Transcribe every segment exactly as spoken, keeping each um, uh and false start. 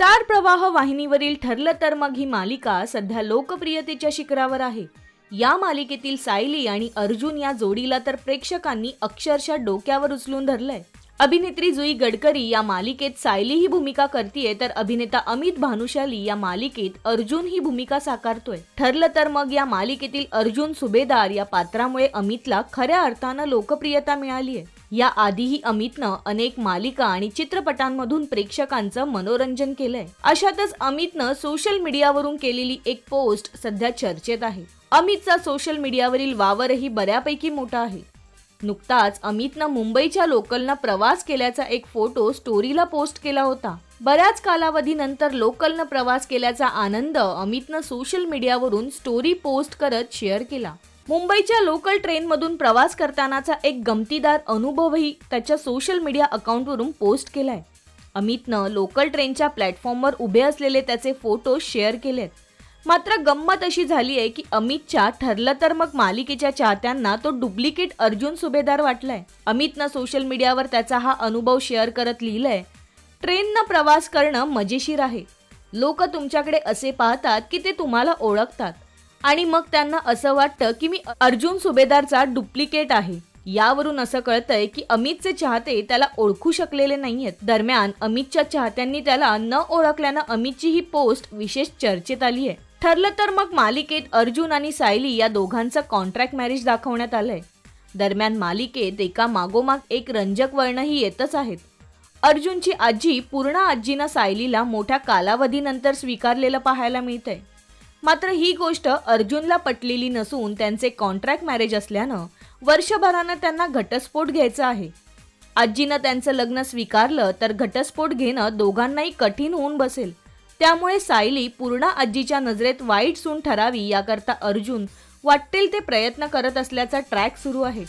Star प्रवाह वाहिनीवरील ठरलं तर मग ही मालिका सध्या लोकप्रियतेच्या शिखरावर आहे। या मालिकेतील सायली आणि अर्जुन या जोडीला तर प्रेक्षकांनी अक्षरशः डोक्यावर उचलून धरलंय। अभिनेत्री जुई गडकरी या मालिकेत सायली ही भूमिका करतीये, तर अभिनेता अमित भानुशाली या मालिकेत अर्जुन ही भूमिका साकारतोय। ठरलं तर मग या मालिकेतील अर्जुन सुभेदार या पात्रामुळे अमितला खऱ्या अर्थानं लोकप्रियता मिळाली आहे। या आधीही अमितनं अनेक मालिका आणि चित्रपटांमधून प्रेक्षकांचं मनोरंजन केलंय। अशातच अमितनं सोशल मीडियावरून केलेली एक पोस्ट सध्या चर्चेत आहे। अमितचा सोशल मीडियावरील वावरही बऱ्यापैकी मोठा आहे। नुकताच अमितनं मुंबईच्या लोकलनं प्रवास केल्याचा एक फोटो स्टोरीला पोस्ट केला होता। बऱ्याच कालावधीनंतर लोकलनं प्रवास केल्याचा आनंद अमितनं सोशल मीडियावरून स्टोरी पोस्ट करत शेअर केला। मुंबईच्या लोकल ट्रेनमधून प्रवास करतानाचा एक गमतीदार अनुभवही त्याच्या सोशल मीडिया अकाउंटवरून पोस्ट केलाय। अमितनं लोकल ट्रेनच्या प्लॅटफॉर्मवर उभे असलेले त्याचे फोटो शेअर केलेत। मात्र गंमत अशी झाली आहे की अमितच्या ठरलं तर मग मालिकेच्या चाहत्यांना तो डुप्लिकेट अर्जुन सुभेदार वाटलाय। अमितनं सोशल मीडियावर त्याचा हा अनुभव शेअर करत लिहिलंय, ट्रेननं प्रवास करणं मजेशीर आहे। लोक तुमच्याकडे असे पाहतात की ते तुम्हाला ओळखतात आणि मग त्यांना असं वाटतं की मी अर्जुन सुभेदारचा डुप्लिकेट आहे। यावरून असं कळतंय की अमितचे चाहते त्याला ओळखू शकलेले नाहीयेत। दरम्यान अमितच्या चाहत्यांनी त्याला न ओळखल्यानं अमितची ही पोस्ट विशेष चर्चेत आली आहे। ठरलं तर मग मालिकेत अर्जुन आणि सायली या दोघांचं कॉन्ट्रॅक्ट मॅरेज दाखवण्यात आलंय। दरम्यान मालिकेत एका मागोमाग एक रंजक वळणही येतच आहेत। अर्जुनची आजी पूर्णा आजीनं सायलीला मोठ्या कालावधीनंतर स्वीकारलेलं पाहायला मिळतंय। मात्र ही गोष्ट अर्जुनला पटलेली नसून त्यांचे कॉन्ट्रॅक्ट मॅरेज असल्यानं वर्षभरानं त्यांना घटस्फोट घ्यायचा आहे। आजीनं त्यांचं लग्न स्वीकारलं तर घटस्फोट घेणं दोघांनाही कठीण होऊन बसेल। त्यामुळे सायली पूर्णा आजीच्या नजरेत वाईट सून ठरावी याकरता अर्जुन वाटेल ते प्रयत्न करत असल्याचा ट्रॅक सुरू आहे।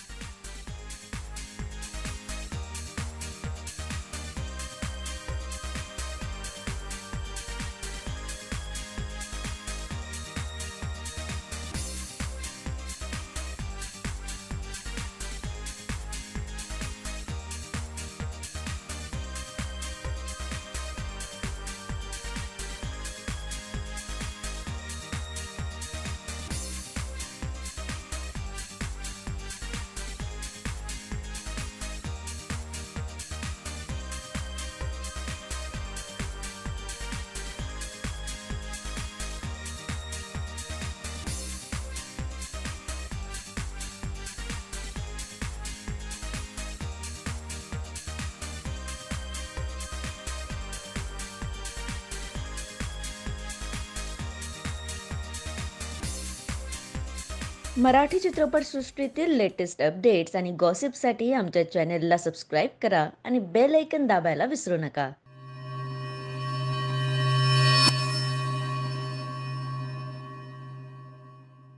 मराठी चित्रपटसृष्टीतील लेटेस्ट अपडेट्स आणि गॉसिपसाठी आमच्या चॅनेलला सबस्क्राईब करा आणि बेल आयकॉन दाबायला विसरू नका।